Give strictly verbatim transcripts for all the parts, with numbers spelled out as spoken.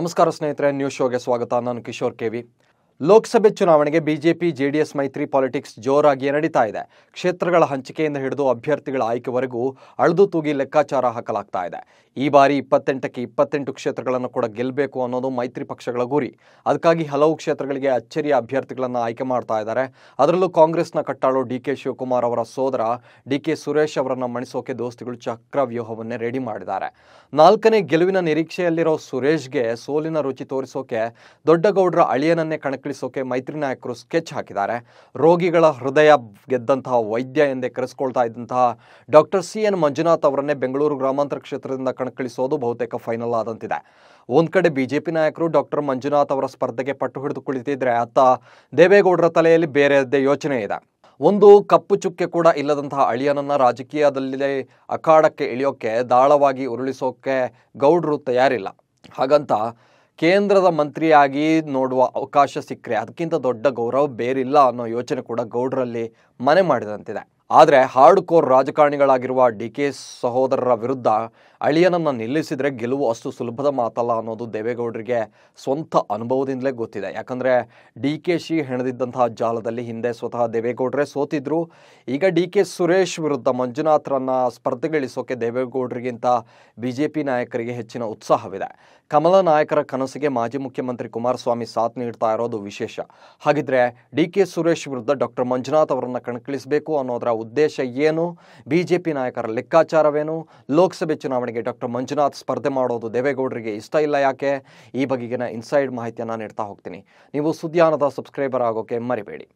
ನಮಸ್ಕಾರ ಸ್ನೇಹಿತರೆ, ನ್ಯೂಸ್ ಶೋಗೆ ಸ್ವಾಗತ. ನಾನು ಕಿಶೋರ್ ಕೆವಿ. ಲೋಕಸಭೆ ಚುನಾವಣೆಗೆ ಬಿಜೆಪಿ ಜೆಡಿಎಸ್ ಮೈತ್ರಿ ಪಾಲಿಟಿಕ್ಸ್ ಜೋರಾಗಿ ನಡೀತಾ ಇದೆ. ಕ್ಷೇತ್ರಗಳ ಹಂಚಿಕೆಯಿಂದ ಹಿಡಿದು ಅಭ್ಯರ್ಥಿಗಳ ಆಯ್ಕೆವರೆಗೂ ಅಳೆದು ತೂಗಿ ಲೆಕ್ಕಾಚಾರ ಹಾಕಲಾಗ್ತಾ ಇದೆ. ಈ ಬಾರಿ ಇಪ್ಪತ್ತೆಂಟಕ್ಕೆ ಇಪ್ಪತ್ತೆಂಟು ಕ್ಷೇತ್ರಗಳನ್ನು ಕೂಡ ಗೆಲ್ಲಬೇಕು ಅನ್ನೋದು ಮೈತ್ರಿ ಪಕ್ಷಗಳ ಗುರಿ. ಅದಕ್ಕಾಗಿ ಹಲವು ಕ್ಷೇತ್ರಗಳಿಗೆ ಅಚ್ಚರಿಯ ಅಭ್ಯರ್ಥಿಗಳನ್ನು ಆಯ್ಕೆ ಮಾಡ್ತಾ ಇದ್ದಾರೆ. ಅದರಲ್ಲೂ ಕಾಂಗ್ರೆಸ್ನ ಕಟ್ಟಾಳು ಡಿ ಕೆ ಶಿವಕುಮಾರ್ ಅವರ ಸೋದರ ಡಿ ಕೆ ಸುರೇಶ್ ಅವರನ್ನು ಮಣಿಸೋಕೆ ದೋಸ್ತಿಗಳು ಚಕ್ರವ್ಯೂಹವನ್ನೇ ರೆಡಿ ಮಾಡಿದ್ದಾರೆ. ನಾಲ್ಕನೇ ಗೆಲುವಿನ ನಿರೀಕ್ಷೆಯಲ್ಲಿರೋ ಸುರೇಶ್ಗೆ ಸೋಲಿನ ರುಚಿ ತೋರಿಸೋಕೆ ದೊಡ್ಡಗೌಡರ ಅಳಿಯನನ್ನೇ ಕಣಕ್ಕಿಳಿಸೋಕೆ ಮೈತ್ರಿ ನಾಯಕರು ಸ್ಕೆಚ್ ಹಾಕಿದ್ದಾರೆ. ರೋಗಿಗಳ ಹೃದಯ ಗೆದ್ದಂತಹ ವೈದ್ಯ ಎಂದೇ ಕರೆಸಿಕೊಳ್ತಾ ಇದ್ದಂತಹ ಡಾಕ್ಟರ್ ಸಿ ಎನ್ ಮಂಜುನಾಥ್ ಅವರನ್ನೇ ಬೆಂಗಳೂರು ಗ್ರಾಮಾಂತರ ಕ್ಷೇತ್ರದಿಂದ ಕಣಕ್ಕಿಳಿಸೋದು ಬಹುತೇಕ ಫೈನಲ್ ಆದಂತಿದೆ. ಒಂದ್ ಕಡೆ ಬಿಜೆಪಿ ನಾಯಕರು ಡಾಕ್ಟರ್ ಮಂಜುನಾಥ್ ಅವರ ಸ್ಪರ್ಧೆಗೆ ಪಟ್ಟು ಹಿಡಿದು ಕುಳಿತಿದ್ರೆ, ಅತ್ತ ದೇವೇಗೌಡರ ತಲೆಯಲ್ಲಿ ಬೇರೆಯದ್ದೇ ಯೋಚನೆ ಇದೆ. ಒಂದು ಕಪ್ಪು ಚುಕ್ಕೆ ಕೂಡ ಇಲ್ಲದಂತಹ ಅಳಿಯನನ್ನ ರಾಜಕೀಯದಲ್ಲಿ ಅಖಾಡಕ್ಕೆ ಇಳಿಯೋಕೆ ದಾಳವಾಗಿ ಉರುಳಿಸೋಕೆ ಗೌಡ್ರು ತಯಾರಿಲ್ಲ. ಹಾಗಂತ ಕೇಂದ್ರದ ಮಂತ್ರಿಯಾಗಿ ನೋಡುವ ಅವಕಾಶ ಸಿಕ್ಕರೆ ಅದಕ್ಕಿಂತ ದೊಡ್ಡ ಗೌರವ ಬೇರಿಲ್ಲ ಅನ್ನೋ ಯೋಚನೆ ಕೂಡ ಗೌಡ್ರಲ್ಲಿ ಮನೆ ಮಾಡಿದಂತಿದೆ. ಆದರೆ ಹಾರ್ಡ್ ಕೋರ್ ರಾಜಕಾರಣಿಗಳಾಗಿರುವ ಡಿ ಕೆ ಸಹೋದರರ ವಿರುದ್ಧ ಅಳಿಯನನ್ನು ನಿಲ್ಲಿಸಿದರೆ ಗೆಲುವು ಅಷ್ಟು ಸುಲಭದ ಮಾತಲ್ಲ ಅನ್ನೋದು ದೇವೇಗೌಡರಿಗೆ ಸ್ವಂತ ಅನುಭವದಿಂದಲೇ ಗೊತ್ತಿದೆ. ಯಾಕಂದರೆ ಡಿ ಕೆ ಶಿ ಹೆಣೆದಿದ್ದಂತಹ ಜಾಲದಲ್ಲಿ ಹಿಂದೆ ಸ್ವತಃ ದೇವೇಗೌಡರೇ ಸೋತಿದ್ರು. ಈಗ ಡಿ ಕೆ ಸುರೇಶ್ ವಿರುದ್ಧ ಮಂಜುನಾಥ್ರನ್ನ ಸ್ಪರ್ಧೆಗಿಳಿಸೋಕೆ ದೇವೇಗೌಡರಿಗಿಂತ ಬಿ ಜೆ ಪಿ ನಾಯಕರಿಗೆ ಹೆಚ್ಚಿನ ಉತ್ಸಾಹವಿದೆ. ಕಮಲ ನಾಯಕರ ಕನಸಿಗೆ ಮಾಜಿ ಮುಖ್ಯಮಂತ್ರಿ ಕುಮಾರಸ್ವಾಮಿ ಸಾಥ್ ನೀಡ್ತಾ ಇರೋದು ವಿಶೇಷ. ಹಾಗಿದ್ರೆ ಡಿ ಕೆ ಸುರೇಶ್ ವಿರುದ್ಧ ಡಾಕ್ಟರ್ ಮಂಜುನಾಥ್ ಅವರನ್ನು ಕಣಕ್ಕಿಳಿಸಬೇಕು ಅನ್ನೋದರ ಉದ್ದೇಶ ಏನು? ಬಿಜೆಪಿ ನಾಯಕರ ಲೆಕ್ಕಾಚಾರವೇನು? ಲೋಕಸಭೆ ಚುನಾವಣೆಗೆ ಡಾಕ್ಟರ್ ಮಂಜುನಾಥ್ ಸ್ಪರ್ಧೆ ಮಾಡೋದು ದೇವೇಗೌಡರಿಗೆ ಇಷ್ಟ ಇಲ್ಲ ಯಾಕೆ? ಈ ಬಗೆಗಿನ ಇನ್ಸೈಡ್ ಮಾಹಿತಿಯನ್ನು ನೀಡ್ತಾ ಹೋಗ್ತೀನಿ. ನೀವು ಸುದ್ದಿಯಾನದ ಸಬ್ಸ್ಕ್ರೈಬರ್ ಆಗೋಕೆ ಮರಿಬೇಡಿ.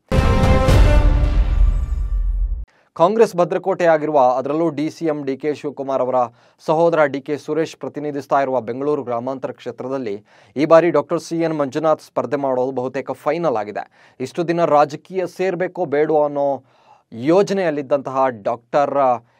ಕಾಂಗ್ರೆಸ್ ಭದ್ರಕೋಟೆಯಾಗಿರುವ, ಅದರಲ್ಲೂ D C M D K Shivakumar ಅವರ ಸಹೋದರ ಡಿ ಕೆ ಸುರೇಶ್ ಪ್ರತಿನಿಧಿಸ್ತಾ ಇರುವ ಬೆಂಗಳೂರು ಗ್ರಾಮಾಂತರ ಕ್ಷೇತ್ರದಲ್ಲಿ ಈ ಬಾರಿ ಡಾಕ್ಟರ್ ಸಿ ಎನ್ ಮಂಜುನಾಥ್ ಸ್ಪರ್ಧೆ ಮಾಡೋದು ಬಹುತೇಕ ಫೈನಲ್ ಆಗಿದೆ. ಇಷ್ಟು ದಿನ ರಾಜಕೀಯ ಸೇರಬೇಕೋ ಬೇಡೋ ಅನ್ನೋ ಯೋಜನೆಯಲ್ಲಿದ್ದಂತಹ ಡಾಕ್ಟರ್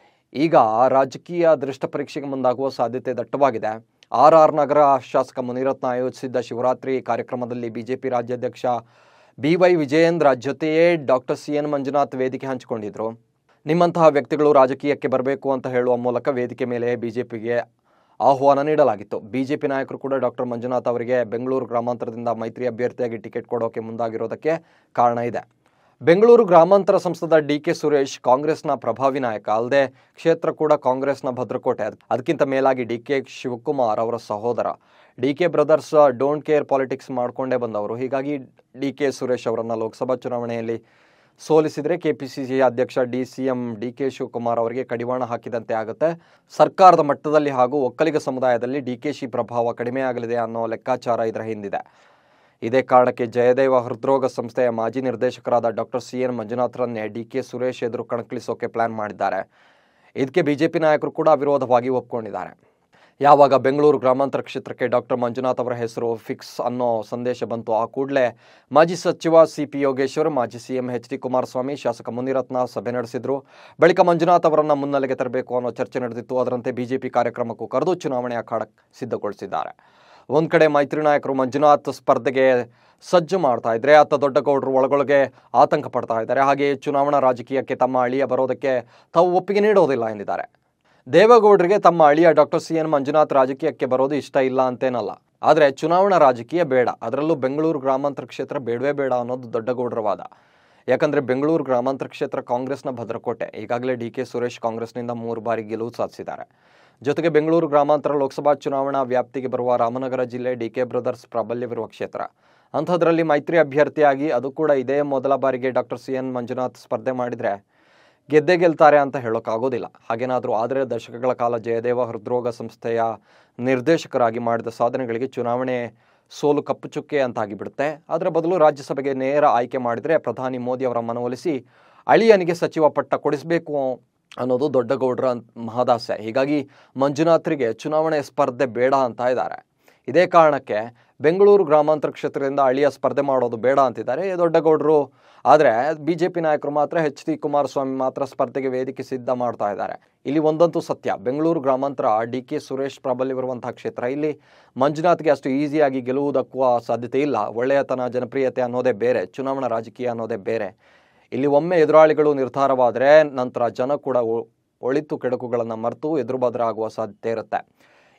ಈಗ ರಾಜಕೀಯ ದೃಷ್ಟ ಪರೀಕ್ಷೆಗೆ ಮುಂದಾಗುವ ಸಾಧ್ಯತೆ ದಟ್ಟವಾಗಿದೆ. ಆರ್ ಆರ್ ನಗರ ಶಾಸಕ ಮುನಿರತ್ನ ಆಯೋಜಿಸಿದ್ದ ಶಿವರಾತ್ರಿ ಕಾರ್ಯಕ್ರಮದಲ್ಲಿ ಬಿಜೆಪಿ ರಾಜ್ಯಾಧ್ಯಕ್ಷ ಬಿ ವೈ ವಿಜಯೇಂದ್ರ ಜೊತೆಯೇ ಡಾಕ್ಟರ್ ಸಿ ಎನ್ ಮಂಜುನಾಥ್ ವೇದಿಕೆ ಹಂಚಿಕೊಂಡಿದ್ರು. ನಿಮ್ಮಂತಹ ವ್ಯಕ್ತಿಗಳು ರಾಜಕೀಯಕ್ಕೆ ಬರಬೇಕು ಅಂತ ಹೇಳುವ ಮೂಲಕ ವೇದಿಕೆ ಮೇಲೆ ಬಿಜೆಪಿಗೆ ಆಹ್ವಾನ ನೀಡಲಾಗಿತ್ತು. ಬಿಜೆಪಿ ನಾಯಕರು ಕೂಡ ಡಾಕ್ಟರ್ ಮಂಜುನಾಥ್ ಅವರಿಗೆ ಬೆಂಗಳೂರು ಗ್ರಾಮಾಂತರದಿಂದ ಮೈತ್ರಿ ಅಭ್ಯರ್ಥಿಯಾಗಿ ಟಿಕೆಟ್ ಕೊಡೋಕೆ ಮುಂದಾಗಿರೋದಕ್ಕೆ ಕಾರಣ ಇದೆ. ಬೆಂಗಳೂರು ಗ್ರಾಮಾಂತರ ಸಂಸದ ಡಿ ಕೆ ಸುರೇಶ್ ಕಾಂಗ್ರೆಸ್ನ ಪ್ರಭಾವಿ ನಾಯಕ, ಅಲ್ಲದೆ ಕ್ಷೇತ್ರ ಕೂಡ ಕಾಂಗ್ರೆಸ್ನ ಭದ್ರಕೋಟೆ. ಅದಕ್ಕಿಂತ ಮೇಲಾಗಿ ಡಿ ಕೆ ಶಿವಕುಮಾರ್ ಅವರ ಸಹೋದರ. D K brothers don't care politics ಮಾಡಿಕೊಂಡೇ ಬಂದವರು. ಹೀಗಾಗಿ ಡಿ ಕೆ ಸುರೇಶ್ ಅವರನ್ನು ಲೋಕಸಭಾ ಚುನಾವಣೆಯಲ್ಲಿ ಸೋಲಿಸಿದರೆ ಕೆಪಿಸಿಸಿ ಅಧ್ಯಕ್ಷ D C M D K Shivakumar ಅವರಿಗೆ ಕಡಿವಾಣ ಹಾಕಿದಂತೆ ಆಗುತ್ತೆ. ಸರ್ಕಾರದ ಮಟ್ಟದಲ್ಲಿ ಹಾಗೂ ಒಕ್ಕಲಿಗ ಸಮುದಾಯದಲ್ಲಿ ಡಿ ಕೆ ಶಿ ಪ್ರಭಾವ ಕಡಿಮೆಯಾಗಲಿದೆ ಅನ್ನೋ ಲೆಕ್ಕಾಚಾರ ಇದರ ಹಿಂದಿದೆ. ಇದೇ ಕಾರಣಕ್ಕೆ ಜಯದೇವ ಹೃದ್ರೋಗ ಸಂಸ್ಥೆಯ ಮಾಜಿ ನಿರ್ದೇಶಕರಾದ ಡಾಕ್ಟರ್ ಸಿ ಎನ್ ಮಂಜುನಾಥ್ರನ್ನೇ ಡಿ ಕೆ ಸುರೇಶ್ ಎದುರು ಕಣಕ್ಕಿಳಿಸೋಕೆ ಪ್ಲಾನ್ ಮಾಡಿದ್ದಾರೆ. ಇದಕ್ಕೆ ಬಿಜೆಪಿ ನಾಯಕರು ಕೂಡ ವಿರೋಧವಾಗಿ ಒಪ್ಕೊಂಡಿದ್ದಾರೆ. ಯಾವಾಗ ಬೆಂಗಳೂರು ಗ್ರಾಮಾಂತರ ಕ್ಷೇತ್ರಕ್ಕೆ ಡಾಕ್ಟರ್ ಮಂಜುನಾಥ್ ಅವರ ಹೆಸರು ಫಿಕ್ಸ್ ಅನ್ನೋ ಸಂದೇಶ ಬಂತು, ಆ ಕೂಡಲೇ ಮಾಜಿ ಸಚಿವ ಸಿ ಪಿ ಯೋಗೇಶ್ವರ್, ಮಾಜಿ ಸಿಎಂ ಎಚ್ ಡಿ ಕುಮಾರಸ್ವಾಮಿ, ಶಾಸಕ ಮುನಿರತ್ನ ಸಭೆ ನಡೆಸಿದ್ರು. ಬಳಿಕ ಮಂಜುನಾಥ್ ಅವರನ್ನು ಮುನ್ನೆಲೆಗೆ ತರಬೇಕು ಅನ್ನೋ ಚರ್ಚೆ ನಡೆದಿತ್ತು. ಅದರಂತೆ ಬಿಜೆಪಿ ಕಾರ್ಯಕ್ರಮಕ್ಕೂ ಕರೆದು ಚುನಾವಣೆ ಅಖಾಡ ಸಿದ್ಧಗೊಳಿಸಿದ್ದಾರೆ. ಒಂದ್ ಕಡೆ ಮೈತ್ರಿ ನಾಯಕರು ಮಂಜುನಾಥ್ ಸ್ಪರ್ಧೆಗೆ ಸಜ್ಜು ಮಾಡ್ತಾ ಇದ್ರೆ, ಅತ್ತ ದೊಡ್ಡಗೌಡರು ಒಳಗೊಳಗೆ ಆತಂಕ ಪಡ್ತಾ ಇದ್ದಾರೆ. ಹಾಗೆಯೇ ಚುನಾವಣಾ ರಾಜಕೀಯಕ್ಕೆ ತಮ್ಮ ಅಳಿಯ ಬರೋದಕ್ಕೆ ತಾವು ಒಪ್ಪಿಗೆ ನೀಡೋದಿಲ್ಲ ಎಂದಿದ್ದಾರೆ. ದೇವೇಗೌಡರಿಗೆ ತಮ್ಮ ಅಳಿಯ ಡಾಕ್ಟರ್ ಸಿ ಎನ್ ಮಂಜುನಾಥ್ ರಾಜಕೀಯಕ್ಕೆ ಬರೋದು ಇಷ್ಟ ಇಲ್ಲ ಅಂತೇನಲ್ಲ, ಆದರೆ ಚುನಾವಣಾ ರಾಜಕೀಯ ಬೇಡ, ಅದರಲ್ಲೂ ಬೆಂಗಳೂರು ಗ್ರಾಮಾಂತರ ಕ್ಷೇತ್ರ ಬೇಡವೇ ಬೇಡ ಅನ್ನೋದು ದೊಡ್ಡಗೌಡರ ವಾದ. ಯಾಕಂದರೆ ಬೆಂಗಳೂರು ಗ್ರಾಮಾಂತರ ಕ್ಷೇತ್ರ ಕಾಂಗ್ರೆಸ್ನ ಭದ್ರಕೋಟೆ. ಈಗಾಗಲೇ ಡಿ ಕೆ ಸುರೇಶ್ ಕಾಂಗ್ರೆಸ್ನಿಂದ ಮೂರು ಬಾರಿ ಗೆಲುವು ಸಾಧಿಸಿದ್ದಾರೆ. ಜೊತೆಗೆ ಬೆಂಗಳೂರು ಗ್ರಾಮಾಂತರ ಲೋಕಸಭಾ ಚುನಾವಣಾ ವ್ಯಾಪ್ತಿಗೆ ಬರುವ ರಾಮನಗರ ಜಿಲ್ಲೆ ಡಿ ಕೆ ಬ್ರದರ್ಸ್ ಪ್ರಾಬಲ್ಯವಿರುವ ಕ್ಷೇತ್ರ. ಅಂಥದ್ರಲ್ಲಿ ಮೈತ್ರಿ ಅಭ್ಯರ್ಥಿಯಾಗಿ ಅದು ಕೂಡ ಇದೇ ಮೊದಲ ಬಾರಿಗೆ ಡಾಕ್ಟರ್ ಸಿ ಎನ್ ಮಂಜುನಾಥ್ ಸ್ಪರ್ಧೆ ಮಾಡಿದರೆ ಗೆದ್ದೇ ಗೆಲ್ತಾರೆ ಅಂತ ಹೇಳೋಕ್ಕಾಗೋದಿಲ್ಲ. ಹಾಗೇನಾದರೂ ಆದರೆ ದಶಕಗಳ ಕಾಲ ಜಯದೇವ ಹೃದ್ರೋಗ ಸಂಸ್ಥೆಯ ನಿರ್ದೇಶಕರಾಗಿ ಮಾಡಿದ ಸಾಧನೆಗಳಿಗೆ ಚುನಾವಣೆ ಸೋಲು ಕಪ್ಪು ಚುಕ್ಕೆ ಅಂತಾಗಿಬಿಡುತ್ತೆ. ಅದರ ಬದಲು ರಾಜ್ಯಸಭೆಗೆ ನೇರ ಆಯ್ಕೆ ಮಾಡಿದರೆ ಪ್ರಧಾನಿ ಮೋದಿ ಅವರ ಮನವೊಲಿಸಿ ಅಳಿಯನಿಗೆ ಸಚಿವ ಪಟ್ಟ ಕೊಡಿಸಬೇಕು ಅನ್ನೋದು ದೊಡ್ಡಗೌಡರ ಮಹದಾಸೆ. ಹೀಗಾಗಿ ಮಂಜುನಾಥ್ರಿಗೆ ಚುನಾವಣೆ ಸ್ಪರ್ಧೆ ಬೇಡ ಅಂತ ಇದ್ದಾರೆ. ಇದೇ ಕಾರಣಕ್ಕೆ ಬೆಂಗಳೂರು ಗ್ರಾಮಾಂತರ ಕ್ಷೇತ್ರದಿಂದ ಅಳಿಯ ಸ್ಪರ್ಧೆ ಮಾಡೋದು ಬೇಡ ಅಂತಿದ್ದಾರೆ ದೊಡ್ಡಗೌಡರು. ಆದರೆ ಬಿಜೆಪಿ ನಾಯಕರು ಮಾತ್ರ ಎಚ್ ಡಿ ಕುಮಾರಸ್ವಾಮಿ ಮಾತ್ರ ಸ್ಪರ್ಧೆಗೆ ವೇದಿಕೆ ಸಿದ್ಧ ಮಾಡ್ತಾ ಇದ್ದಾರೆ. ಇಲ್ಲಿ ಒಂದಂತೂ ಸತ್ಯ, ಬೆಂಗಳೂರು ಗ್ರಾಮಾಂತರ ಡಿ ಕೆ ಸುರೇಶ್ ಪ್ರಾಬಲ್ಯವಿರುವಂತಹ ಕ್ಷೇತ್ರ. ಇಲ್ಲಿ ಮಂಜುನಾಥ್ಗೆ ಅಷ್ಟು ಈಸಿಯಾಗಿ ಗೆಲುವು ದಕ್ಕುವ ಸಾಧ್ಯತೆ ಇಲ್ಲ. ಒಳ್ಳೆಯತನ, ಜನಪ್ರಿಯತೆ ಅನ್ನೋದೇ ಬೇರೆ, ಚುನಾವಣಾ ರಾಜಕೀಯ ಅನ್ನೋದೇ ಬೇರೆ. ಇಲ್ಲಿ ಒಮ್ಮೆ ಎದುರಾಳಿಗಳು ನಿರ್ಧಾರವಾದರೆ ನಂತರ ಜನ ಕೂಡ ಒಳಿತು ಕೆಡುಕುಗಳನ್ನು ಮರೆತು ಎದುರು ಬದರ ಆಗುವ ಸಾಧ್ಯತೆ ಇರುತ್ತೆ.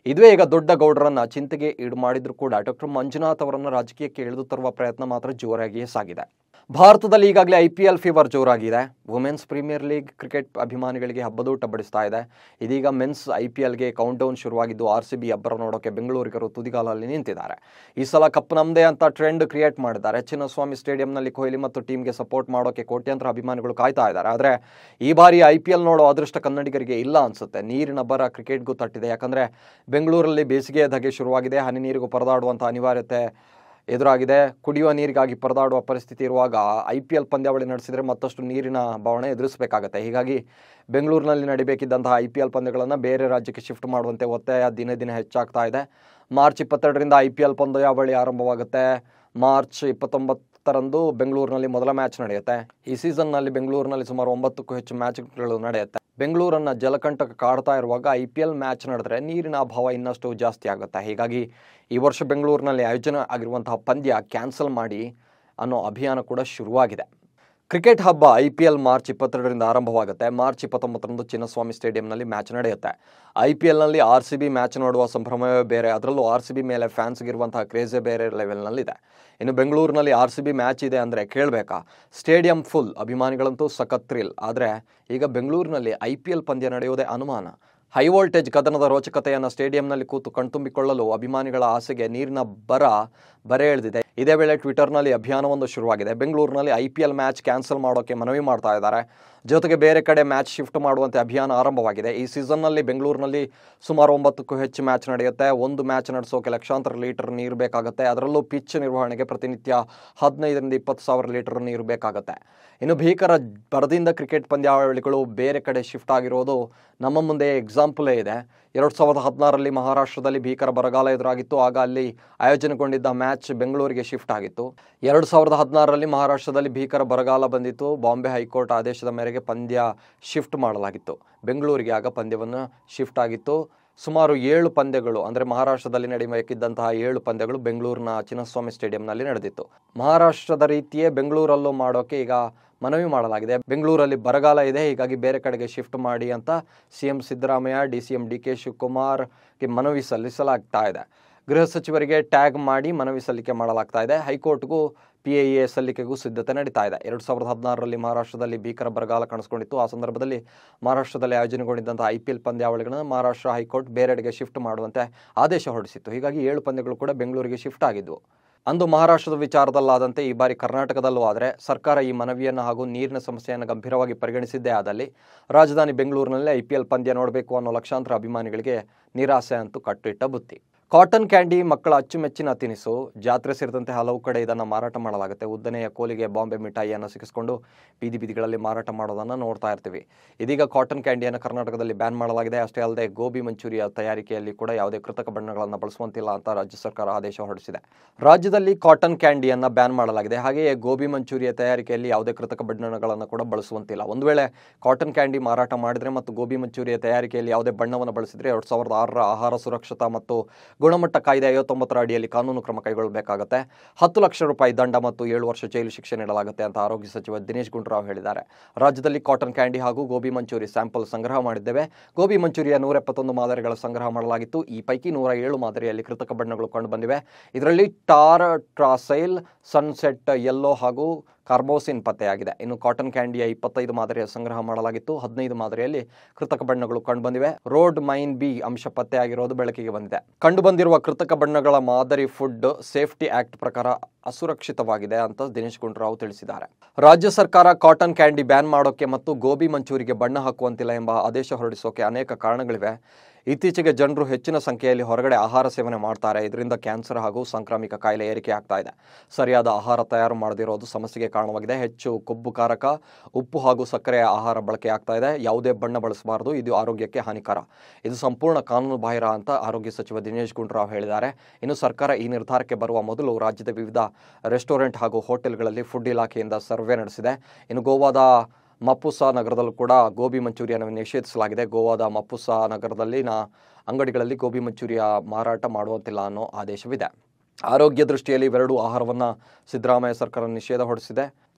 ಇದುವೇ ಈಗ ದೊಡ್ಡ ಗೌಡರನ್ನ ಚಿಂತೆಗೆ ಈಡು ಮಾಡಿದ್ರು ಕೂಡ ಡಾಕ್ಟರ್ ಮಂಜುನಾಥ್ ಅವರನ್ನು ರಾಜಕೀಯಕ್ಕೆ ಎಳೆದು ತರುವ ಪ್ರಯತ್ನ ಮಾತ್ರ ಜೋರಾಗಿಯೇ ಸಾಗಿದೆ. ಭಾರತದಲ್ಲಿ ಈಗಾಗಲೇ ಐ ಪಿ ಎಲ್ ಫೀವರ್ ಜೋರಾಗಿದೆ. ವುಮೆನ್ಸ್ ಪ್ರೀಮಿಯರ್ ಲೀಗ್ ಕ್ರಿಕೆಟ್ ಅಭಿಮಾನಿಗಳಿಗೆ ಹಬ್ಬದೂಟ ಬಡಿಸ್ತಾ ಇದೆ. ಇದೀಗ ಮೆನ್ಸ್ ಐ ಪಿ ಎಲ್ಗೆ ಕೌಂಟ್ ಡೌನ್ ಶುರುವಾಗಿದ್ದು ಆರ್ ಸಿ ಬಿ ಅಬ್ಬರ ನೋಡೋಕೆ ಬೆಂಗಳೂರಿಗರು ತುದಿಗಾಲಲ್ಲಿ ನಿಂತಿದ್ದಾರೆ. ಈ ಸಲ ಕಪ್ ನಮ್ಮದೇ ಅಂತ ಟ್ರೆಂಡ್ ಕ್ರಿಯೇಟ್ ಮಾಡಿದ್ದಾರೆ. ಚಿನ್ನಸ್ವಾಮಿ ಸ್ಟೇಡಿಯಂನಲ್ಲಿ ಕೊಹ್ಲಿ ಮತ್ತು ಟೀಮ್ಗೆ ಸಪೋರ್ಟ್ ಮಾಡೋಕೆ ಕೋಟ್ಯಾಂತರ ಅಭಿಮಾನಿಗಳು ಕಾಯ್ತಾ ಇದ್ದಾರೆ. ಆದರೆ ಈ ಬಾರಿ ಐ ಪಿ ಎಲ್ ನೋಡೋ ಅದೃಷ್ಟ ಕನ್ನಡಿಗರಿಗೆ ಇಲ್ಲ ಅನ್ಸುತ್ತೆ. ನೀರಿನ ಬರ ಕ್ರಿಕೆಟ್ಗೂ ತಟ್ಟಿದೆ. ಯಾಕಂದರೆ ಬೆಂಗಳೂರಲ್ಲಿ ಬೇಸಿಗೆಯ ಧಗೆ ಶುರುವಾಗಿದೆ. ಹನಿ ನೀರಿಗೂ ಪರದಾಡುವಂಥ ಅನಿವಾರ್ಯತೆ ಎದುರಾಗಿದೆ. ಕುಡಿಯುವ ನೀರಿಗಾಗಿ ಪರದಾಡುವ ಪರಿಸ್ಥಿತಿ ಇರುವಾಗ ಐ ಪಿ ಎಲ್ ಪಂದ್ಯಾವಳಿ ನಡೆಸಿದರೆ ಮತ್ತಷ್ಟು ನೀರಿನ ಬವಣೆ ಎದುರಿಸಬೇಕಾಗತ್ತೆ. ಹೀಗಾಗಿ ಬೆಂಗಳೂರಿನಲ್ಲಿ ನಡೀಬೇಕಿದ್ದಂತಹ ಐ ಪಿ ಎಲ್ ಪಂದ್ಯಗಳನ್ನು ಬೇರೆ ರಾಜ್ಯಕ್ಕೆ ಶಿಫ್ಟ್ ಮಾಡುವಂತೆ ಒತ್ತಾಯ ದಿನೇ ದಿನೇ ಹೆಚ್ಚಾಗ್ತಾ ಇದೆ. ಮಾರ್ಚ್ ಇಪ್ಪತ್ತೆರಡರಿಂದ ಐ ಪಿ ಎಲ್ ಪಂದ್ಯಾವಳಿ ಆರಂಭವಾಗುತ್ತೆ. ಮಾರ್ಚ್ ಇಪ್ಪತ್ತೊಂಬತ್ತರಂದು ಬೆಂಗಳೂರಿನಲ್ಲಿ ಮೊದಲ ಮ್ಯಾಚ್ ನಡೆಯುತ್ತೆ. ಈ ಸೀಸನ್ನಲ್ಲಿ ಬೆಂಗಳೂರಿನಲ್ಲಿ ಸುಮಾರು ಒಂಬತ್ತಕ್ಕೂ ಹೆಚ್ಚು ಮ್ಯಾಚ್ಗಳು ನಡೆಯುತ್ತೆ. ಬೆಂಗಳೂರನ್ನ ಜಲಕಂಟಕ ಕಾಡ್ತಾ ಇರುವಾಗ ಐ ಪಿ ಎಲ್ ಮ್ಯಾಚ್ ನಡೆದ್ರೆ ನೀರಿನ ಅಭಾವ ಇನ್ನಷ್ಟು ಜಾಸ್ತಿ ಆಗುತ್ತೆ. ಹೀಗಾಗಿ ಈ ವರ್ಷ ಬೆಂಗಳೂರಿನಲ್ಲಿ ಆಯೋಜನೆ ಆಗಿರುವಂತಹ ಪಂದ್ಯ ಕ್ಯಾನ್ಸಲ್ ಮಾಡಿ ಅನ್ನೋ ಅಭಿಯಾನ ಕೂಡ ಶುರುವಾಗಿದೆ. ಕ್ರಿಕೆಟ್ ಹಬ್ಬ ಐ ಪಿ ಎಲ್ ಮಾರ್ಚ್ ಇಪ್ಪತ್ತೆರಡರಿಂದ ಆರಂಭವಾಗುತ್ತೆ. ಮಾರ್ಚ್ ಇಪ್ಪತ್ತೊಂಬತ್ತರಂದು ಚಿನ್ನಸ್ವಾಮಿ ಸ್ಟೇಡಿಯಂನಲ್ಲಿ ಮ್ಯಾಚ್ ನಡೆಯುತ್ತೆ. ಐ ಪಿ ಎಲ್ನಲ್ಲಿ ಆರ್ ಸಿ ಬಿ ಮ್ಯಾಚ್ ನೋಡುವ ಸಂಭ್ರಮವೇ ಬೇರೆ. ಅದರಲ್ಲೂ ಆರ್ ಸಿ ಬಿ ಮೇಲೆ ಫ್ಯಾನ್ಸ್ಗಿರುವಂತಹ ಕ್ರೇಜೇ ಬೇರೆ ಲೆವೆಲ್ನಲ್ಲಿದೆ. ಇನ್ನು ಬೆಂಗಳೂರಿನಲ್ಲಿ ಆರ್ ಸಿ ಬಿ ಮ್ಯಾಚ್ ಇದೆ ಅಂದರೆ ಕೇಳಬೇಕಾ, ಸ್ಟೇಡಿಯಂ ಫುಲ್, ಅಭಿಮಾನಿಗಳಂತೂ ಸಖತ್ ಥ್ರಿಲ್. ಆದರೆ ಈಗ ಬೆಂಗಳೂರಿನಲ್ಲಿ ಐ ಪಿ ಎಲ್ ಪಂದ್ಯ ನಡೆಯುವುದೇ ಅನುಮಾನ. ಹೈ ವೋಲ್ಟೇಜ್ ಕದನದ ರೋಚಕತೆಯನ್ನು ಸ್ಟೇಡಿಯಂನಲ್ಲಿ ಕೂತು ಕಣ್ತುಂಬಿಕೊಳ್ಳಲು ಅಭಿಮಾನಿಗಳ ಆಸೆಗೆ ನೀರಿನ ಬರ ಬರೆ ಎಳೆದಿದೆ. ಇದೇ ವೇಳೆ ಟ್ವಿಟರ್ನಲ್ಲಿ ಅಭಿಯಾನವೊಂದು ಶುರುವಾಗಿದೆ. ಬೆಂಗಳೂರಿನಲ್ಲಿ I P L match cancel ಮಾಡೋಕೆ ಮನವಿ ಮಾಡ್ತಾ ಇದ್ದಾರೆ. ಜೊತೆಗೆ ಬೇರೆ ಕಡೆ ಮ್ಯಾಚ್ ಶಿಫ್ಟ್ ಮಾಡುವಂತೆ ಅಭಿಯಾನ ಆರಂಭವಾಗಿದೆ. ಈ ಸೀಸನ್ನಲ್ಲಿ ಬೆಂಗಳೂರಿನಲ್ಲಿ ಸುಮಾರು ಒಂಬತ್ತಕ್ಕೂ ಹೆಚ್ಚು ಮ್ಯಾಚ್ ನಡೆಯುತ್ತೆ. ಒಂದು ಮ್ಯಾಚ್ ನಡೆಸೋಕೆ ಲಕ್ಷಾಂತರ ಲೀಟರ್ ನೀರು ಬೇಕಾಗುತ್ತೆ. ಅದರಲ್ಲೂ ಪಿಚ್ ನಿರ್ವಹಣೆಗೆ ಪ್ರತಿನಿತ್ಯ ಹದಿನೈದರಿಂದ ಇಪ್ಪತ್ತು ಸಾವಿರ ಲೀಟರ್ ನೀರು ಬೇಕಾಗುತ್ತೆ. ಇನ್ನು ಭೀಕರ ಬರದಿಂದ ಕ್ರಿಕೆಟ್ ಪಂದ್ಯಾವಳಿಗಳು ಬೇರೆ ಕಡೆ ಶಿಫ್ಟ್ ಆಗಿರೋದು ನಮ್ಮ ಮುಂದೆ ಎಕ್ಸಾಂಪಲೇ ಇದೆ. ಎರಡು ಸಾವಿರದ ಹದಿನಾರರಲ್ಲಿ ಮಹಾರಾಷ್ಟ್ರದಲ್ಲಿ ಭೀಕರ ಬರಗಾಲ ಎದುರಾಗಿತ್ತು. ಆಗ ಅಲ್ಲಿ ಆಯೋಜನೆಗೊಂಡಿದ್ದ ಮ್ಯಾಚ್ ಬೆಂಗಳೂರಿಗೆ ಶಿಫ್ಟ್ ಆಗಿತ್ತು. ಎರಡು ಸಾವಿರದ ಹದಿನಾರರಲ್ಲಿ ಮಹಾರಾಷ್ಟ್ರದಲ್ಲಿ ಭೀಕರ ಬರಗಾಲ ಬಂದಿತ್ತು. ಬಾಂಬೆ ಹೈಕೋರ್ಟ್ ಆದೇಶದ ಮೇರೆಗೆ ಪಂದ್ಯ ಶಿಫ್ಟ್ ಮಾಡಲಾಗಿತ್ತು. ಬೆಂಗಳೂರಿಗೆ ಆಗ ಪಂದ್ಯವನ್ನು ಶಿಫ್ಟ್ ಆಗಿತ್ತು. ಸುಮಾರು ಏಳು ಪಂದ್ಯಗಳು ಅಂದರೆ ಮಹಾರಾಷ್ಟ್ರದಲ್ಲಿ ನಡೆಯಬೇಕಿದ್ದಂತಹ ಏಳು ಪಂದ್ಯಗಳು ಬೆಂಗಳೂರಿನ ಚಿನ್ನಸ್ವಾಮಿ ಸ್ಟೇಡಿಯಂನಲ್ಲಿ ನಡೆದಿತ್ತು. ಮಹಾರಾಷ್ಟ್ರದ ರೀತಿಯೇ ಬೆಂಗಳೂರಲ್ಲೂ ಮಾಡೋಕೆ ಈಗ ಮನವಿ ಮಾಡಲಾಗಿದೆ. ಬೆಂಗಳೂರಲ್ಲಿ ಬರಗಾಲ ಇದೆ, ಹೀಗಾಗಿ ಬೇರೆ ಕಡೆಗೆ ಶಿಫ್ಟ್ ಮಾಡಿ ಅಂತ C M Siddaramaiah, D C M D K ಶಿವಕುಮಾರ್ಗೆ ಮನವಿ ಸಲ್ಲಿಸಲಾಗ್ತಾ ಇದೆ. ಗೃಹ ಸಚಿವರಿಗೆ ಟ್ಯಾಗ್ ಮಾಡಿ ಮನವಿ ಸಲ್ಲಿಕೆ ಮಾಡಲಾಗ್ತಾ ಇದೆ. ಹೈಕೋರ್ಟ್ಗೂ ಪಿ ಐ ಎ ಸಲ್ಲಿಕೆಗೂ ಸಿದ್ಧತೆ ನಡೀತಾ ಇದೆ. ಎರಡು ಸಾವಿರದ ಹದಿನಾರರಲ್ಲಿ ಮಹಾರಾಷ್ಟ್ರದಲ್ಲಿ ಭೀಕರ ಬರಗಾಲ ಕಾಣಿಸ್ಕೊಂಡಿತ್ತು. ಆ ಸಂದರ್ಭದಲ್ಲಿ ಮಹಾರಾಷ್ಟ್ರದಲ್ಲಿ ಆಯೋಜನೆಗೊಂಡಿದ್ದಂಥ ಐ ಪಿ ಎಲ್ ಪಂದ್ಯಾವಳಿಗಳನ್ನು ಮಹಾರಾಷ್ಟ್ರ ಹೈಕೋರ್ಟ್ ಬೇರೆಡೆಗೆ ಶಿಫ್ಟ್ ಮಾಡುವಂತೆ ಆದೇಶ ಹೊರಡಿಸಿತ್ತು. ಹೀಗಾಗಿ ಏಳು ಪಂದ್ಯಗಳು ಕೂಡ ಬೆಂಗಳೂರಿಗೆ ಶಿಫ್ಟ್ ಆಗಿದ್ವು. ಅಂದು ಮಹಾರಾಷ್ಟ್ರದ ವಿಚಾರದಲ್ಲಾದಂತೆ ಈ ಬಾರಿ ಕರ್ನಾಟಕದಲ್ಲೂ ಆದರೆ ಸರ್ಕಾರ ಈ ಮನವಿಯನ್ನು ಹಾಗೂ ನೀರಿನ ಸಮಸ್ಯೆಯನ್ನು ಗಂಭೀರವಾಗಿ ಪರಿಗಣಿಸಿದ್ದೇ ಆದಲ್ಲಿ ರಾಜಧಾನಿ ಬೆಂಗಳೂರಿನಲ್ಲಿ ಐ ಪಿ ಎಲ್ ಪಂದ್ಯ ನೋಡಬೇಕು ಅನ್ನೋ ಲಕ್ಷಾಂತರ ಅಭಿಮಾನಿಗಳಿಗೆ ನಿರಾಸೆ ಅಂತೂ ಕಟ್ಟಿಟ್ಟ ಬುತ್ತಿ. ಕಾಟನ್ ಕ್ಯಾಂಡಿ ಮಕ್ಕಳ ಅಚ್ಚುಮೆಚ್ಚಿನ ತಿನಿಸು. ಜಾತ್ರೆ ಸೇರಿದಂತೆ ಹಲವು ಕಡೆ ಇದನ್ನು ಮಾರಾಟ ಮಾಡಲಾಗುತ್ತೆ. ಉದ್ದನೆಯ ಕೋಲಿಗೆ ಬಾಂಬೆ ಮಿಠಾಯಿಯನ್ನು ಸಿಕ್ಕಿಸ್ಕೊಂಡು ಬೀದಿ ಬೀದಿಗಳಲ್ಲಿ ಮಾರಾಟ ಮಾಡೋದನ್ನು ನೋಡ್ತಾ ಇರ್ತೀವಿ. ಇದೀಗ ಕಾಟನ್ ಕ್ಯಾಂಡಿಯನ್ನು ಕರ್ನಾಟಕದಲ್ಲಿ ಬ್ಯಾನ್ ಮಾಡಲಾಗಿದೆ. ಅಷ್ಟೇ ಅಲ್ಲದೆ ಗೋಬಿ ಮಂಚೂರಿಯ ತಯಾರಿಕೆಯಲ್ಲಿ ಕೂಡ ಯಾವುದೇ ಕೃತಕ ಬಣ್ಣಗಳನ್ನು ಬಳಸುವಂತಿಲ್ಲ ಅಂತ ರಾಜ್ಯ ಸರ್ಕಾರ ಆದೇಶ ಹೊರಡಿಸಿದೆ. ರಾಜ್ಯದಲ್ಲಿ ಕಾಟನ್ ಕ್ಯಾಂಡಿಯನ್ನು ಬ್ಯಾನ್ ಮಾಡಲಾಗಿದೆ. ಹಾಗೆಯೇ ಗೋಬಿ ಮಂಚೂರಿಯ ತಯಾರಿಕೆಯಲ್ಲಿ ಯಾವುದೇ ಕೃತಕ ಬಣ್ಣಗಳನ್ನು ಕೂಡ ಬಳಸುವಂತಿಲ್ಲ. ಒಂದು ವೇಳೆ ಕಾಟನ್ ಕ್ಯಾಂಡಿ ಮಾರಾಟ ಮಾಡಿದರೆ ಮತ್ತು ಗೋಬಿ ಮಂಚೂರಿಯ ತಯಾರಿಕೆಯಲ್ಲಿ ಯಾವುದೇ ಬಣ್ಣವನ್ನು ಬಳಸಿದರೆ ಎರಡು ಸಾವಿರದ ಆರರ ಆಹಾರ ಸುರಕ್ಷತಾ ಮತ್ತು ಗುಣಮಟ್ಟ ಕಾಯ್ದೆ ಐವತ್ತೊಂಬತ್ತರ ಅಡಿಯಲ್ಲಿ ಕಾನೂನು ಕ್ರಮ ಕೈಗೊಳ್ಳಬೇಕಾಗುತ್ತೆ. ಹತ್ತು ಲಕ್ಷ ರೂಪಾಯಿ ದಂಡ ಮತ್ತು ಏಳು ವರ್ಷ ಜೈಲು ಶಿಕ್ಷೆ ನೀಡಲಾಗುತ್ತೆ ಅಂತ ಆರೋಗ್ಯ ಸಚಿವ ದಿನೇಶ್ ಗುಂಡೂರಾವ್ ಹೇಳಿದ್ದಾರೆ. ರಾಜ್ಯದಲ್ಲಿ ಕಾಟನ್ ಕ್ಯಾಂಡಿ ಹಾಗೂ ಗೋಬಿ ಮಂಚೂರಿ ಸ್ಯಾಂಪಲ್ ಸಂಗ್ರಹ ಮಾಡಿದ್ದೇವೆ. ಗೋಬಿ ಮಂಚೂರಿಯ ನೂರ ಎಪ್ಪತ್ತೊಂದು ಮಾದರಿಗಳ ಸಂಗ್ರಹ ಮಾಡಲಾಗಿತ್ತು. ಈ ಪೈಕಿ ನೂರ ಏಳು ಮಾದರಿಯಲ್ಲಿ ಕೃತಕ ಬಣ್ಣಗಳು ಕಂಡುಬಂದಿವೆ. ಇದರಲ್ಲಿ ಟಾರ್, ಟ್ರಾಸೈಲ್, ಸನ್ಸೆಟ್ ಯೆಲ್ಲೋ ಹಾಗೂ ಕಾರ್ಬೋಸಿನ್ ಪತ್ತೆಯಾಗಿದೆ. ಇನ್ನು ಕಾಟನ್ ಕ್ಯಾಂಡಿಯ ಇಪ್ಪತ್ತೈದು ಮಾದರಿಯ ಸಂಗ್ರಹ ಮಾಡಲಾಗಿತ್ತು. ಹದಿನೈದು ಮಾದರಿಯಲ್ಲಿ ಕೃತಕ ಬಣ್ಣಗಳು ಕಂಡುಬಂದಿವೆ. ರೋಡ್ ಮೈನ್ ಬಿ ಅಂಶ ಪತ್ತೆಯಾಗಿರೋದು ಬೆಳಕಿಗೆ ಬಂದಿದೆ. ಕಂಡುಬಂದಿರುವ ಕೃತಕ ಬಣ್ಣಗಳ ಮಾದರಿ ಫುಡ್ ಸೇಫ್ಟಿ ಆಕ್ಟ್ ಪ್ರಕಾರ ಅಸುರಕ್ಷಿತವಾಗಿದೆ ಅಂತ ದಿನೇಶ್ ಗುಂಡೂರಾವ್ ತಿಳಿಸಿದ್ದಾರೆ. ರಾಜ್ಯ ಸರ್ಕಾರ ಕಾಟನ್ ಕ್ಯಾಂಡಿ ಬ್ಯಾನ್ ಮಾಡೋಕೆ ಮತ್ತು ಗೋಬಿ ಮಂಚೂರಿಗೆ ಬಣ್ಣ ಹಾಕುವಂತಿಲ್ಲ ಎಂಬ ಆದೇಶ ಹೊರಡಿಸೋಕೆ ಅನೇಕ ಕಾರಣಗಳಿವೆ. ಇತ್ತೀಚೆಗೆ ಜನರು ಹೆಚ್ಚಿನ ಸಂಖ್ಯೆಯಲ್ಲಿ ಹೊರಗಡೆ ಆಹಾರ ಸೇವನೆ ಮಾಡ್ತಾರೆ. ಇದರಿಂದ ಕ್ಯಾನ್ಸರ್ ಹಾಗೂ ಸಾಂಕ್ರಾಮಿಕ ಕಾಯಿಲೆ ಏರಿಕೆ ಆಗ್ತಾ ಇದೆ. ಸರಿಯಾದ ಆಹಾರ ತಯಾರು ಮಾಡದಿರೋದು ಸಮಸ್ಯೆಗೆ ಕಾರಣವಾಗಿದೆ. ಹೆಚ್ಚು ಕೊಬ್ಬುಕಾರಕ, ಉಪ್ಪು ಹಾಗೂ ಸಕ್ಕರೆಯ ಆಹಾರ ಬಳಕೆ ಆಗ್ತಾ ಇದೆ. ಯಾವುದೇ ಬಣ್ಣ ಬಳಸಬಾರದು, ಇದು ಆರೋಗ್ಯಕ್ಕೆ ಹಾನಿಕರ. ಇದು ಸಂಪೂರ್ಣ ಕಾನೂನು ಬಾಹಿರ ಅಂತ ಆರೋಗ್ಯ ಸಚಿವ ದಿನೇಶ್ ಗುಂಡೂರಾವ್ ಹೇಳಿದ್ದಾರೆ. ಇನ್ನು ಸರ್ಕಾರ ಈ ನಿರ್ಧಾರಕ್ಕೆ ಬರುವ ಮೊದಲು ರಾಜ್ಯದ ವಿವಿಧ ರೆಸ್ಟೋರೆಂಟ್ ಹಾಗೂ ಹೋಟೆಲ್ಗಳಲ್ಲಿ ಫುಡ್ ಇಲಾಖೆಯಿಂದ ಸರ್ವೆ ನಡೆಸಿದೆ. ಇನ್ನು ಗೋವಾದ ಮಪುಸಾ ನಗರದಲ್ಲೂ ಕೂಡ ಗೋಬಿ ಮಂಚೂರಿಯನ್ನು ನಿಷೇಧಿಸಲಾಗಿದೆ. ಗೋವಾದ ಮಪುಸಾ ನಗರದಲ್ಲಿನ ಅಂಗಡಿಗಳಲ್ಲಿ ಗೋಬಿ ಮಂಚೂರಿಯ ಮಾರಾಟ ಮಾಡುವಂತಿಲ್ಲ ಅನ್ನೋ ಆದೇಶವಿದೆ. ಆರೋಗ್ಯ ದೃಷ್ಟಿಯಲ್ಲಿ ಇವೆರಡೂ ಆಹಾರವನ್ನು ಸಿದ್ದರಾಮಯ್ಯ ಸರ್ಕಾರ ನಿಷೇಧ ಹೊರಡಿಸಿದೆ.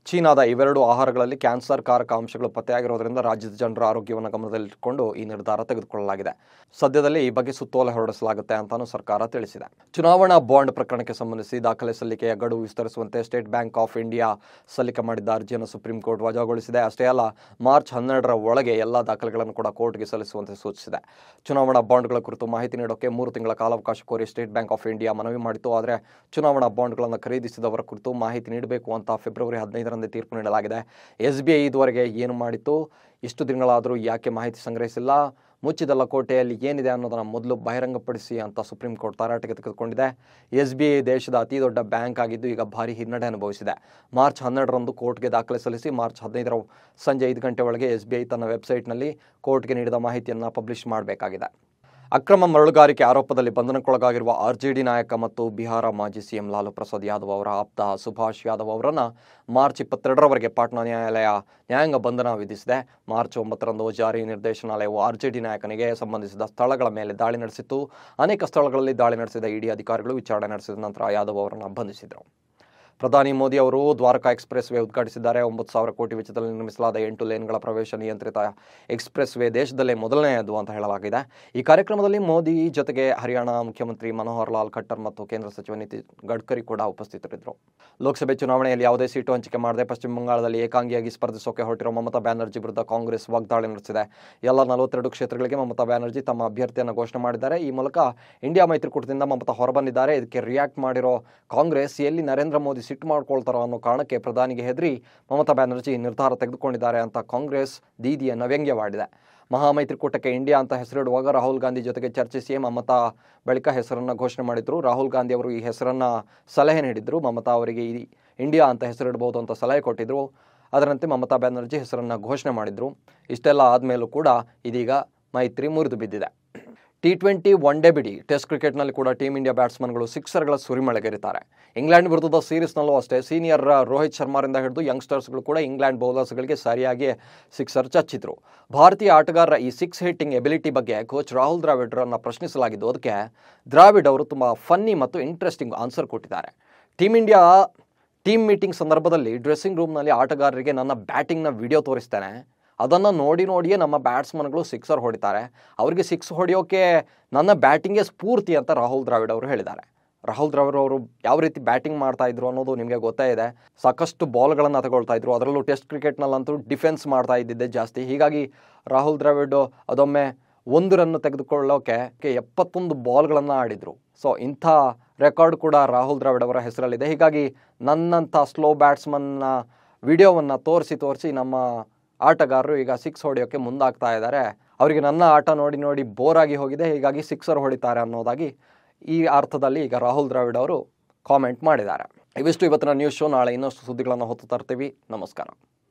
ಚೀನಾದ ಇವೆರಡು ಆಹಾರಗಳಲ್ಲಿ ಕ್ಯಾನ್ಸರ್ ಕಾರಕ ಅಂಶಗಳು ಪತ್ತೆಯಾಗಿರೋದ್ರಿಂದ ರಾಜ್ಯದ ಜನರ ಆರೋಗ್ಯವನ್ನು ಗಮನದಲ್ಲಿಟ್ಟುಕೊಂಡು ಈ ನಿರ್ಧಾರ ತೆಗೆದುಕೊಳ್ಳಲಾಗಿದೆ. ಸದ್ಯದಲ್ಲೇ ಈ ಬಗ್ಗೆ ಸುತ್ತೋಲೆ ಹೊರಡಿಸಲಾಗುತ್ತೆ ಅಂತಾನೂ ಸರ್ಕಾರ ತಿಳಿಸಿದೆ. ಚುನಾವಣಾ ಬಾಂಡ್ ಪ್ರಕರಣಕ್ಕೆ ಸಂಬಂಧಿಸಿ ದಾಖಲೆ ಸಲ್ಲಿಕೆಯ ಗಡುವು ವಿಸ್ತರಿಸುವಂತೆ ಸ್ಟೇಟ್ ಬ್ಯಾಂಕ್ ಆಫ್ ಇಂಡಿಯಾ ಸಲ್ಲಿಕೆ ಮಾಡಿದ್ದ ಅರ್ಜಿಯನ್ನು ಸುಪ್ರೀಂ ಕೋರ್ಟ್ ವಜಾಗೊಳಿಸಿದೆ. ಅಷ್ಟೇ ಅಲ್ಲ, ಮಾರ್ಚ್ ಹನ್ನೆರಡರ ಒಳಗೆ ಎಲ್ಲ ದಾಖಲೆಗಳನ್ನು ಕೂಡ ಕೋರ್ಟ್ಗೆ ಸಲ್ಲಿಸುವಂತೆ ಸೂಚಿಸಿದೆ. ಚುನಾವಣಾ ಬಾಂಡ್ಗಳ ಕುರಿತು ಮಾಹಿತಿ ನೀಡೋಕೆ ಮೂರು ತಿಂಗಳ ಕಾಲಾವಕಾಶ ಕೋರಿ ಸ್ಟೇಟ್ ಬ್ಯಾಂಕ್ ಆಫ್ ಇಂಡಿಯಾ ಮನವಿ ಮಾಡಿತ್ತು. ಆದರೆ ಚುನಾವಣಾ ಬಾಂಡ್ಗಳನ್ನು ಖರೀದಿಸಿದವರ ಕುರಿತು ಮಾಹಿತಿ ನೀಡಬೇಕು ಅಂತ ಫೆಬ್ರವರಿ ಹದಿನೈದರಂದು ತೀರ್ಪು ನೀಡಲಾಗಿದೆ. ಎಸ್ ಬಿ ಐ ಇದುವರೆಗೆ ಏನು ಮಾಡಿತ್ತು, ಇಷ್ಟು ದಿನಗಳಾದರೂ ಯಾಕೆ ಮಾಹಿತಿ ಸಂಗ್ರಹಿಸಿಲ್ಲ, ಮುಚ್ಚಿದ ಲಕೋಟೆಯಲ್ಲಿ ಏನಿದೆ ಅನ್ನೋದನ್ನು ಮೊದಲು ಬಹಿರಂಗಪಡಿಸಿ ಅಂತ ಸುಪ್ರೀಂ ಕೋರ್ಟ್ ತರಾಟೆಗೆ ತೆಗೆದುಕೊಂಡಿದೆ. ಎಸ್ ಬಿ ಐ ದೇಶದ ಅತಿ ದೊಡ್ಡ ಬ್ಯಾಂಕ್ ಆಗಿದ್ದು ಈಗ ಭಾರಿ ಹಿನ್ನಡೆ ಅನುಭವಿಸಿದೆ. ಮಾರ್ಚ್ ಹನ್ನೆರಡರಂದು ಕೋರ್ಟ್ಗೆ ದಾಖಲೆ ಸಲ್ಲಿಸಿ ಮಾರ್ಚ್ ಹದಿನೈದರ ಸಂಜೆ ಐದು ಗಂಟೆ ಒಳಗೆ ಎಸ್ ಬಿ ಐ ತನ್ನ ವೆಬ್ಸೈಟ್ನಲ್ಲಿ ಕೋರ್ಟ್ಗೆ ನೀಡಿದ ಮಾಹಿತಿಯನ್ನು ಪಬ್ಲಿಷ್ ಮಾಡಬೇಕಾಗಿದೆ. ಅಕ್ರಮ ಮರಳುಗಾರಿಕೆ ಆರೋಪದಲ್ಲಿ ಬಂಧನಕ್ಕೊಳಗಾಗಿರುವ ಆರ್ ಜೆ ಡಿ ನಾಯಕ ಮತ್ತು ಬಿಹಾರ ಮಾಜಿ ಸಿಎಂ ಲಾಲು ಪ್ರಸಾದ್ ಯಾದವ್ ಅವರ ಆಪ್ತ ಸುಭಾಷ್ ಯಾದವ್ ಅವರನ್ನು ಮಾರ್ಚ್ ಇಪ್ಪತ್ತೆರಡರವರೆಗೆ ಪಾಟ್ನಾ ನ್ಯಾಯಾಲಯ ನ್ಯಾಯಾಂಗ ಬಂಧನ ವಿಧಿಸಿದೆ. ಮಾರ್ಚ್ ಒಂಬತ್ತರಂದು ಜಾರಿ ನಿರ್ದೇಶನಾಲಯವು ಆರ್ ಜೆ ಡಿ ನಾಯಕನಿಗೆ ಸಂಬಂಧಿಸಿದ ಸ್ಥಳಗಳ ಮೇಲೆ ದಾಳಿ ನಡೆಸಿತ್ತು. ಅನೇಕ ಸ್ಥಳಗಳಲ್ಲಿ ದಾಳಿ ನಡೆಸಿದ ಇಡಿ ಅಧಿಕಾರಿಗಳು ವಿಚಾರಣೆ ನಡೆಸಿದ ನಂತರ ಯಾದವ್ ಅವರನ್ನು ಬಂಧಿಸಿದರು. ಪ್ರಧಾನಿ ಮೋದಿ ಅವರು ದ್ವಾರಕಾ ಎಕ್ಸ್ಪ್ರೆಸ್ ವೇ ಉದ್ಘಾಟಿಸಿದ್ದಾರೆ. ಒಂಬತ್ತು ಸಾವಿರ ಕೋಟಿ ವೆಚ್ಚದಲ್ಲಿ ನಿರ್ಮಿಸಲಾದ ಎಂಟು ಲೇನ್ಗಳ ಪ್ರವೇಶ ನಿಯಂತ್ರಿತ ಎಕ್ಸ್ಪ್ರೆಸ್ ವೇ ದೇಶದಲ್ಲೇ ಮೊದಲನೆಯದು ಅಂತ ಹೇಳಲಾಗಿದೆ. ಈ ಕಾರ್ಯಕ್ರಮದಲ್ಲಿ ಮೋದಿ ಜೊತೆಗೆ ಹರಿಯಾಣ ಮುಖ್ಯಮಂತ್ರಿ ಮನೋಹರ್ ಲಾಲ್ ಖಟ್ಟರ್ ಮತ್ತು ಕೇಂದ್ರ ಸಚಿವ ನಿತಿನ್ ಗಡ್ಕರಿ ಕೂಡ ಉಪಸ್ಥಿತರಿದ್ದರು. ಲೋಕಸಭೆ ಚುನಾವಣೆಯಲ್ಲಿ ಯಾವುದೇ ಸೀಟು ಹಂಚಿಕೆ ಮಾಡದೆ ಪಶ್ಚಿಮ ಬಂಗಾಳದಲ್ಲಿ ಏಕಾಂಗಿಯಾಗಿ ಸ್ಪರ್ಧಿಸೋಕೆ ಹೊರಟಿರುವ ಮಮತಾ ಬ್ಯಾನರ್ಜಿ ವಿರುದ್ಧ ಕಾಂಗ್ರೆಸ್ ವಾಗ್ದಾಳಿ ನಡೆಸಿದೆ. ಎಲ್ಲ ನಲವತ್ತೆರಡು ಕ್ಷೇತ್ರಗಳಿಗೆ ಮಮತಾ ಬ್ಯಾನರ್ಜಿ ತಮ್ಮ ಅಭ್ಯರ್ಥಿಯನ್ನು ಘೋಷಣೆ ಮಾಡಿದ್ದಾರೆ. ಈ ಮೂಲಕ ಇಂಡಿಯಾ ಮೈತ್ರಿಕೂಟದಿಂದ ಮಮತಾ ಹೊರಬಂದಿದ್ದಾರೆ. ಇದಕ್ಕೆ ರಿಯಾಕ್ಟ್ ಮಾಡಿರೋ ಕಾಂಗ್ರೆಸ್ ಎಲ್ಲಿ ನರೇಂದ್ರ ಮೋದಿ ಸಿಟ್ಟು ಮಾಡ್ಕೊಳ್ತಾರೋ ಅನ್ನೋ ಕಾರಣಕ್ಕೆ ಪ್ರಧಾನಿಗೆ ಹೆದರಿ ಮಮತಾ ಬ್ಯಾನರ್ಜಿ ನಿರ್ಧಾರ ತೆಗೆದುಕೊಂಡಿದ್ದಾರೆ ಅಂತ ಕಾಂಗ್ರೆಸ್ ದೀದಿಯನ್ನು ವ್ಯಂಗ್ಯವಾಡಿದೆ. ಮಹಾಮೈತ್ರಿಕೂಟಕ್ಕೆ ಇಂಡಿಯಾ ಅಂತ ಹೆಸರಿಡುವಾಗ ರಾಹುಲ್ ಗಾಂಧಿ ಜೊತೆಗೆ ಚರ್ಚಿಸಿ ಮಮತಾ ಬಳಿಕ ಹೆಸರನ್ನು ಘೋಷಣೆ ಮಾಡಿದ್ರು. ರಾಹುಲ್ ಗಾಂಧಿ ಅವರು ಈ ಹೆಸರನ್ನು ಸಲಹೆ ನೀಡಿದ್ರು. ಮಮತಾ ಅವರಿಗೆ ಈ ಇಂಡಿಯಾ ಅಂತ ಹೆಸರಿಡಬಹುದು ಅಂತ ಸಲಹೆ ಕೊಟ್ಟಿದ್ರು. ಅದರಂತೆ ಮಮತಾ ಬ್ಯಾನರ್ಜಿ ಹೆಸರನ್ನು ಘೋಷಣೆ ಮಾಡಿದ್ರು. ಇಷ್ಟೆಲ್ಲ ಆದಮೇಲೂ ಕೂಡ ಇದೀಗ ಮೈತ್ರಿ ಮುರಿದು ಬಿದ್ದಿದೆ. ಟಿ ಟ್ವೆಂಟಿ ಒನ್ ಡೇ ಬಿಡಿ ಟೆಸ್ಟ್ ಕ್ರಿಕೆಟ್ನಲ್ಲಿ ಕೂಡ ಟೀಮ್ ಇಂಡಿಯಾ ಬ್ಯಾಟ್ಸ್ಮನ್ಗಳು ಸಿಕ್ಸರ್ಗಳ ಸುರಿಮಳೆಗೇರಿದ್ದಾರೆ. ಇಂಗ್ಲೆಂಡ್ ವಿರುದ್ಧದ ಸೀರೀಸ್ನಲ್ಲೂ ಅಷ್ಟೇ ಸೀನಿಯರ್ ರೋಹಿತ್ ಶರ್ಮಾರಿಂದ ಹಿಡಿದು ಯಂಗ್ಸ್ಟರ್ಸ್ಗಳು ಕೂಡ ಇಂಗ್ಲೆಂಡ್ ಬೌಲರ್ಸ್ಗಳಿಗೆ ಸರಿಯಾಗಿ ಸಿಕ್ಸರ್ ಚಚ್ಚಿದ್ರು. ಭಾರತೀಯ ಆಟಗಾರರ ಈ ಸಿಕ್ಸ್ ಹಿಟ್ಟಿಂಗ್ ಎಬಿಲಿಟಿ ಬಗ್ಗೆ ಕೋಚ್ ರಾಹುಲ್ ದ್ರಾವಿಡ್ರನ್ನು ಪ್ರಶ್ನಿಸಲಾಗಿದ್ದು, ಅದಕ್ಕೆ ದ್ರಾವಿಡ್ ಅವರು ತುಂಬ ಫನ್ನಿ ಮತ್ತು ಇಂಟ್ರೆಸ್ಟಿಂಗ್ ಆನ್ಸರ್ ಕೊಟ್ಟಿದ್ದಾರೆ. ಟೀಮ್ ಇಂಡಿಯಾ ಟೀಮ್ ಮೀಟಿಂಗ್ ಸಂದರ್ಭದಲ್ಲಿ ಡ್ರೆಸ್ಸಿಂಗ್ ರೂಮ್ನಲ್ಲಿ ಆಟಗಾರರಿಗೆ ನನ್ನ ಬ್ಯಾಟಿಂಗ್ನ ವಿಡಿಯೋ ತೋರಿಸ್ತೇನೆ, ಅದನ್ನು ನೋಡಿ ನೋಡಿಯೇ ನಮ್ಮ ಬ್ಯಾಟ್ಸ್ಮನ್ಗಳು ಸಿಕ್ಸರ್ ಹೊಡಿತಾರೆ, ಅವರಿಗೆ ಸಿಕ್ಸ್ ಹೊಡೆಯೋಕೆ ನನ್ನ ಬ್ಯಾಟಿಂಗೇ ಸ್ಫೂರ್ತಿ ಅಂತ ರಾಹುಲ್ ದ್ರಾವಿಡ್ ಅವರು ಹೇಳಿದ್ದಾರೆ. ರಾಹುಲ್ ದ್ರಾವಿಡ್ ಅವರು ಯಾವ ರೀತಿ ಬ್ಯಾಟಿಂಗ್ ಮಾಡ್ತಾ ಇದ್ರು ಅನ್ನೋದು ನಿಮಗೆ ಗೊತ್ತೇ ಇದೆ. ಸಾಕಷ್ಟು ಬಾಲ್ಗಳನ್ನು ತಗೊಳ್ತಾ ಇದ್ರು. ಅದರಲ್ಲೂ ಟೆಸ್ಟ್ ಕ್ರಿಕೆಟ್ನಲ್ಲಂತೂ ಡಿಫೆನ್ಸ್ ಮಾಡ್ತಾ ಇದ್ದಿದ್ದೆ ಜಾಸ್ತಿ. ಹೀಗಾಗಿ ರಾಹುಲ್ ದ್ರಾವಿಡ್ ಅದೊಮ್ಮೆ ಒಂದು ರನ್ನು ತೆಗೆದುಕೊಳ್ಳೋಕೆ ಎಪ್ಪತ್ತೊಂದು ಬಾಲ್ಗಳನ್ನು ಆಡಿದರು. ಸೊ ಇಂಥ ರೆಕಾರ್ಡ್ ಕೂಡ ರಾಹುಲ್ ದ್ರಾವಿಡ್ ಅವರ ಹೆಸರಲ್ಲಿದೆ. ಹೀಗಾಗಿ ನನ್ನಂಥ ಸ್ಲೋ ಬ್ಯಾಟ್ಸ್ಮನ್ನ ವಿಡಿಯೋವನ್ನು ತೋರಿಸಿ ತೋರಿಸಿ ನಮ್ಮ ಆಟಗಾರರು ಈಗ ಸಿಕ್ಸ್ ಹೊಡೆಯೋಕ್ಕೆ ಮುಂದಾಗ್ತಾ ಇದ್ದಾರೆ. ಅವರಿಗೆ ನನ್ನ ಆಟ ನೋಡಿ ನೋಡಿ ಬೋರ್ ಆಗಿ ಹೋಗಿದೆ, ಹೀಗಾಗಿ ಸಿಕ್ಸರ್ ಹೊಡಿತಾರೆ ಅನ್ನೋದಾಗಿ ಈ ಅರ್ಥದಲ್ಲಿ ಈಗ ರಾಹುಲ್ ದ್ರಾವಿಡ್ ಅವರು ಕಾಮೆಂಟ್ ಮಾಡಿದ್ದಾರೆ. ಇವಿಷ್ಟು ಇವತ್ತಿನ ನ್ಯೂಸ್ ಶೋ. ನಾಳೆ ಇನ್ನಷ್ಟು ಸುದ್ದಿಗಳನ್ನು ಹೊತ್ತು ತರ್ತೀವಿ. ನಮಸ್ಕಾರ.